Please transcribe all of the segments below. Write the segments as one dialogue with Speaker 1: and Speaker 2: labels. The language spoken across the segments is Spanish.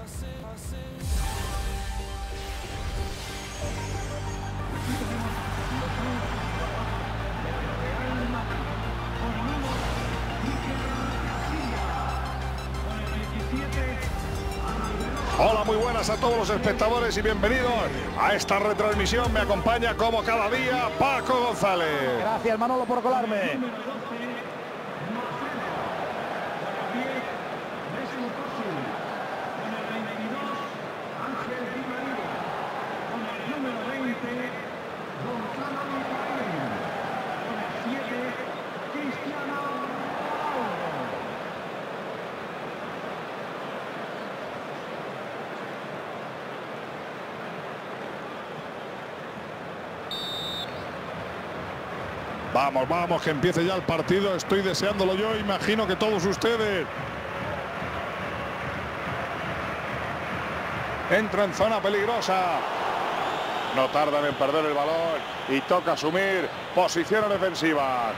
Speaker 1: Hola, muy buenas a todos los espectadores y bienvenidos a esta retransmisión. Me acompaña como cada día Paco González.
Speaker 2: Gracias, Manolo, por colarme.
Speaker 1: Vamos, vamos, que empiece ya el partido. Estoy deseándolo yo, imagino que todos ustedes. Entra en zona peligrosa. No tardan en perder el balón y toca asumir posiciones defensivas.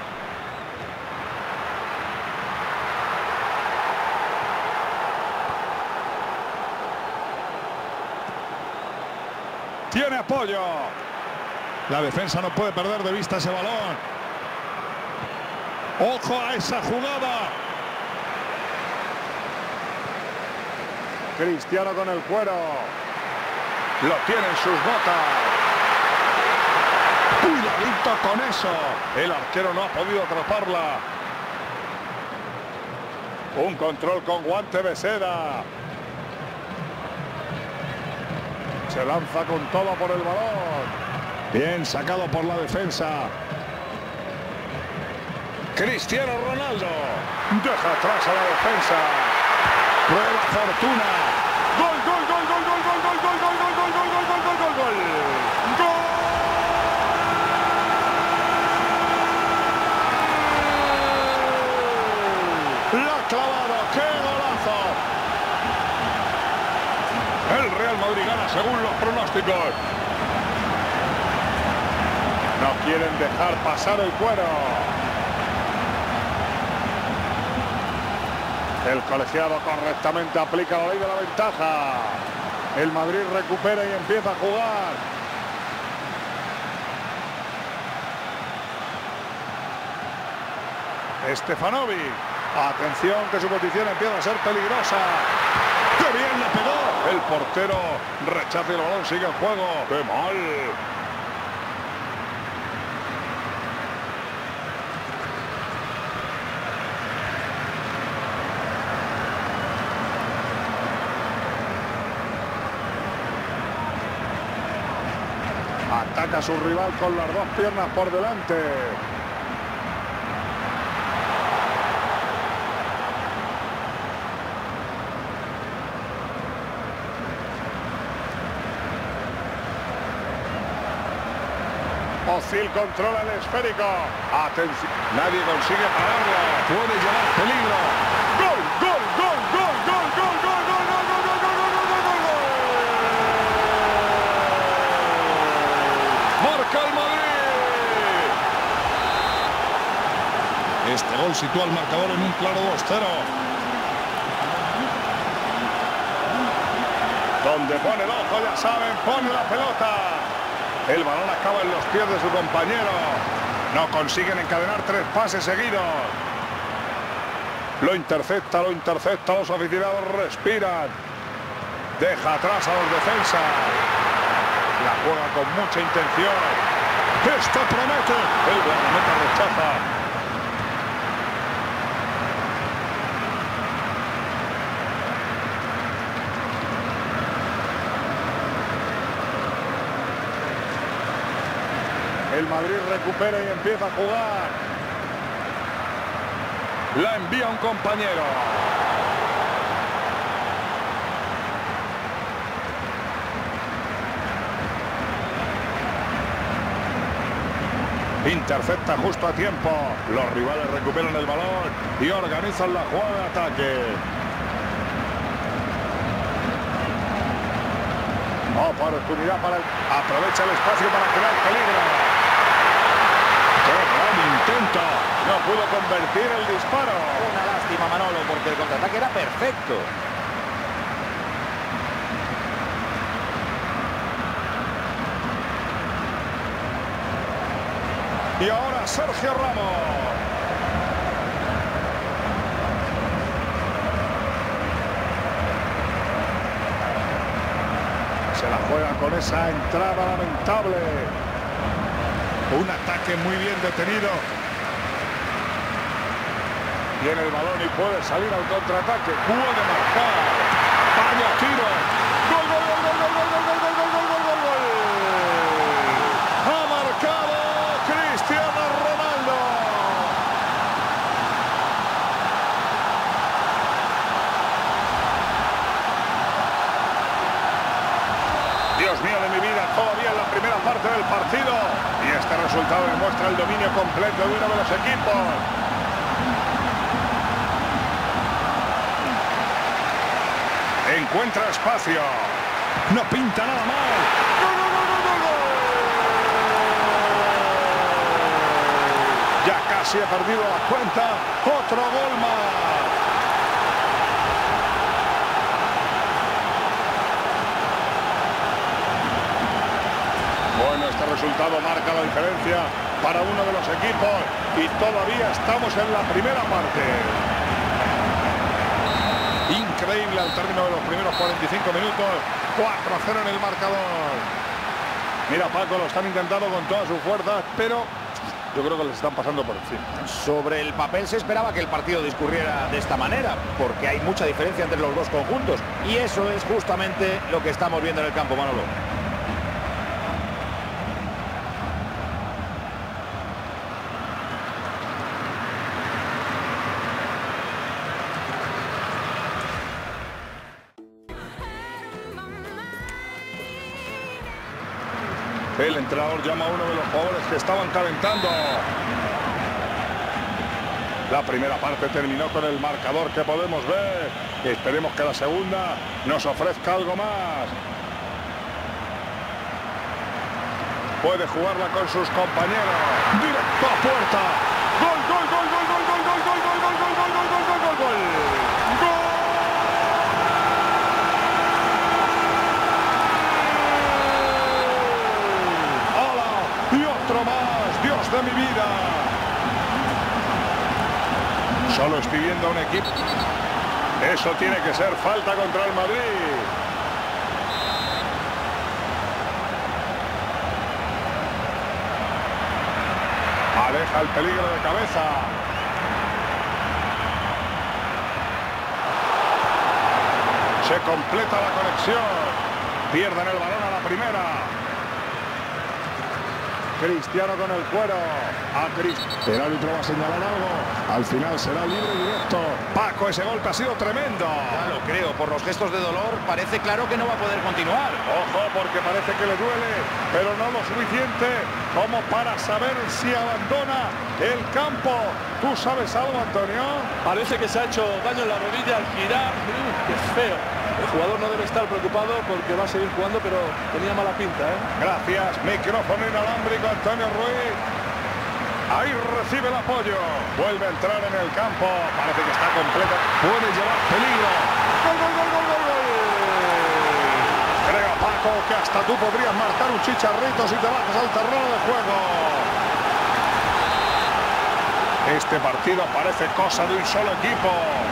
Speaker 1: Tiene apoyo. La defensa no puede perder de vista ese balón. ¡Ojo a esa jugada! Cristiano con el cuero. Lo tiene en sus botas. Cuidadito con eso. El arquero no ha podido atraparla. Un control con guante de seda. Se lanza con todo por el balón. Bien sacado por la defensa. Cristiano Ronaldo. Deja atrás a la defensa. Prueba fortuna. Gol, gol, gol, gol, gol, gol, gol, gol, gol, gol, gol, gol, gol, gol, gol, gol. ¡Gol! ¡La ha clavado! ¡Qué golazo! El Real Madrid gana según los pronósticos. No quieren dejar pasar el cuero. El colegiado correctamente aplica la ley de la ventaja. El Madrid recupera y empieza a jugar. Stefanovic. Atención que su posición empieza a ser peligrosa. ¡Qué bien la pegó! El portero rechaza el balón, sigue en juego. ¡Qué mal! Ataca a su rival con las dos piernas por delante. Özil controla el esférico. Atención. Nadie consigue pararlo. Puede llevar peligro. ¡Gol, gol, gol, gol, gol, gol, gol, gol, gol, gol, gol, gol, gol, gol, gol, gol! ¡Marca el Madrid! Este gol sitúa el marcador en un claro 2-0. Donde pone el ojo, ya saben, pone la pelota. El balón acaba en los pies de su compañero. No consiguen encadenar 3 pases seguidos. Lo intercepta, los aficionados respiran. Deja atrás a los defensas. La juega con mucha intención. ¡Esto promete! El guardameta rechaza. El Madrid recupera y empieza a jugar. La envía un compañero. Intercepta justo a tiempo. Los rivales recuperan el balón y organizan la jugada de ataque. Oportunidad para... Aprovecha el espacio para crear peligro. ¡Qué gran intento! No pudo convertir el disparo.
Speaker 2: Una lástima, Manolo, porque el contraataque era perfecto.
Speaker 1: Y ahora Sergio Ramos. Se la juega con esa entrada lamentable. Un ataque muy bien detenido. Tiene el balón y puede salir al contraataque. Puede marcar. Vaya tiro. ¡Gol, gol, gol, gol, gol, gol, gol, gol, gol, gol, gol, gol! Ha marcado Cristiano Ronaldo. Dios mío de mi vida, todavía en la primera parte del partido. Y este resultado demuestra el dominio completo de uno de los equipos. Encuentra espacio. No pinta nada mal. ¡Gol, gol, gol, gol, gol! Ya casi ha perdido la cuenta. Otro gol más. Bueno, este resultado marca la diferencia para uno de los equipos. Y todavía estamos en la primera parte. Increíble al término de los primeros 45 minutos. 4-0 en el marcador. Mira, Paco, lo están intentando con todas sus fuerzas, pero yo creo que les están pasando por encima.
Speaker 2: Sobre el papel se esperaba que el partido discurriera de esta manera, porque hay mucha diferencia entre los dos conjuntos. Y eso es justamente lo que estamos viendo en el campo, Manolo.
Speaker 1: El entrenador llama a uno de los jugadores que estaban calentando. La primera parte terminó con el marcador que podemos ver. Esperemos que la segunda nos ofrezca algo más. Puede jugarla con sus compañeros. Directo a puerta. Gol, gol, gol, gol, gol, gol, gol, gol, gol, gol, gol, gol, gol, gol, gol, gol, gol. Otro más, Dios de mi vida. Solo estoy viendo a un equipo. Eso tiene que ser falta contra el Madrid. Aleja el peligro de cabeza. Se completa la conexión. Pierden el balón a la primera. Cristiano con el cuero. El árbitro va a señalar algo. Al final será libre directo. Paco, ese golpe ha sido tremendo.
Speaker 2: Ya lo creo, por los gestos de dolor parece claro que no va a poder continuar.
Speaker 1: Ojo, porque parece que le duele, pero no lo suficiente como para saber si abandona el campo. ¿Tú sabes algo, Antonio?
Speaker 3: Parece que se ha hecho daño en la rodilla al girar. ¡Qué feo! El jugador no debe estar preocupado porque va a seguir jugando, pero tenía mala pinta, ¿eh?
Speaker 1: Gracias. Micrófono inalámbrico, Antonio Ruiz. Ahí recibe el apoyo. Vuelve a entrar en el campo. Parece que está completa. Puede llevar peligro. ¡Gol, gol, gol, gol, gol, gol! Creo, Paco, que hasta tú podrías marcar un chicharrito si te bajas al terreno de juego. Este partido parece cosa de un solo equipo.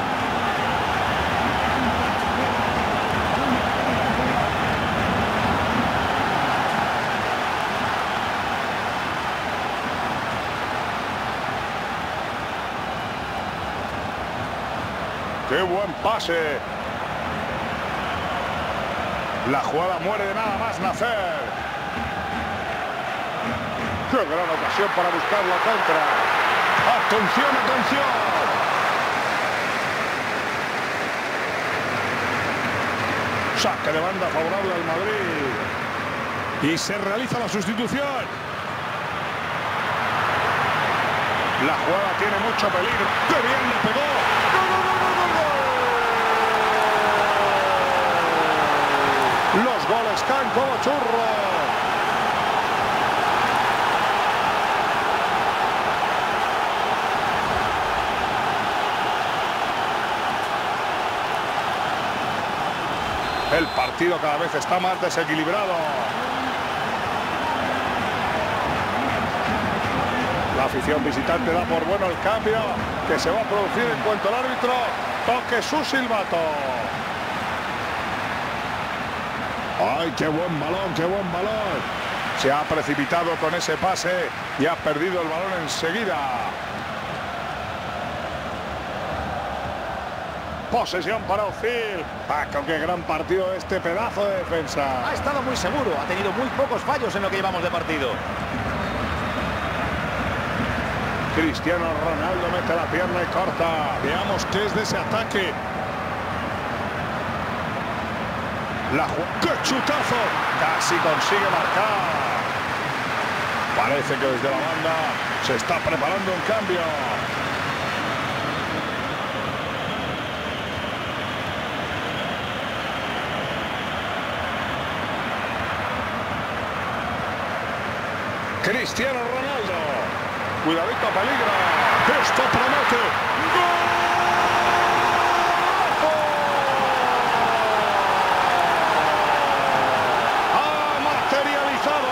Speaker 1: ¡Qué buen pase! La jugada muere de nada más nacer. ¡Qué gran ocasión para buscar la contra! ¡Atención, atención! Saque de banda favorable al Madrid. Y se realiza la sustitución. La jugada tiene mucho peligro. ¡Qué bien le pegó! Los goles caen como churros. El partido cada vez está más desequilibrado. La afición visitante da por bueno el cambio que se va a producir en cuanto el árbitro toque su silbato. ¡Ay, qué buen balón, qué buen balón! Se ha precipitado con ese pase y ha perdido el balón enseguida. Posesión para Özil. Paco, qué gran partido este pedazo de defensa.
Speaker 2: Ha estado muy seguro, ha tenido muy pocos fallos en lo que llevamos de partido.
Speaker 1: Cristiano Ronaldo mete la pierna y corta. Veamos qué es de ese ataque. ¡Qué chutazo! Casi consigue marcar. Parece que desde la banda se está preparando un cambio. Cristiano Ronaldo. Cuidadito, peligro. Esto promete. ¡Gol! ¡Ha materializado!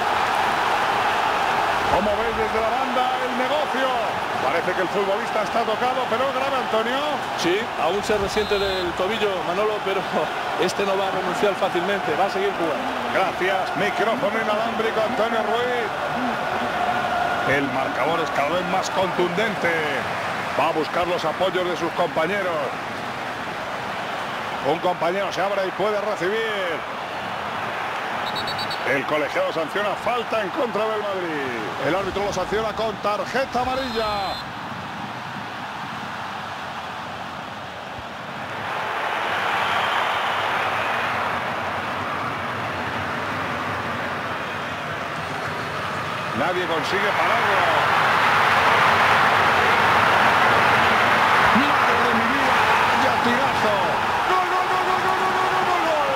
Speaker 1: ¿Cómo veis desde la banda el negocio? Parece que el futbolista está tocado, pero grave, Antonio.
Speaker 3: Sí, aún se resiente del tobillo, Manolo, pero este no va a renunciar fácilmente, va a seguir jugando.
Speaker 1: Gracias. Micrófono inalámbrico, Antonio Ruiz. El marcador es cada vez más contundente. Va a buscar los apoyos de sus compañeros. Un compañero se abre y puede recibir. El colegiado sanciona falta en contra del Madrid. El árbitro lo sanciona con tarjeta amarilla. Nadie consigue pararlo. ¡Madre de mi vida! ¡Ya tirazo! ¡Gol, gol, gol, gol, gol, gol, gol, gol, gol!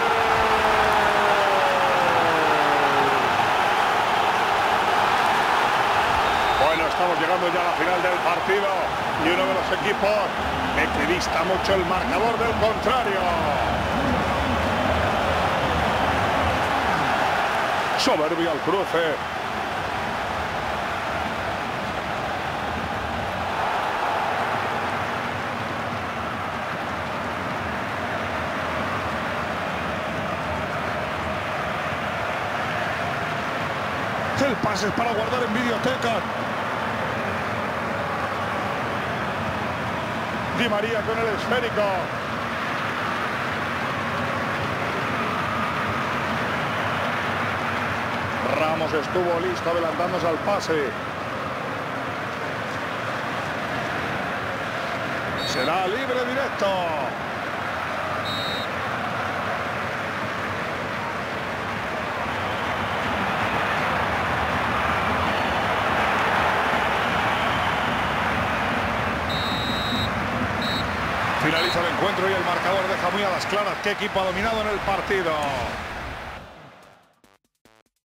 Speaker 1: Bueno, estamos llegando ya a la final del partido. Y uno de los equipos equidista mucho el marcador del contrario. Soberbio al cruce. El pase es para guardar en videoteca. Di María con el esférico. Ramos estuvo listo adelantándose al pase. Será libre directo. Finaliza el encuentro y el marcador deja muy a las claras qué equipo ha dominado en el partido.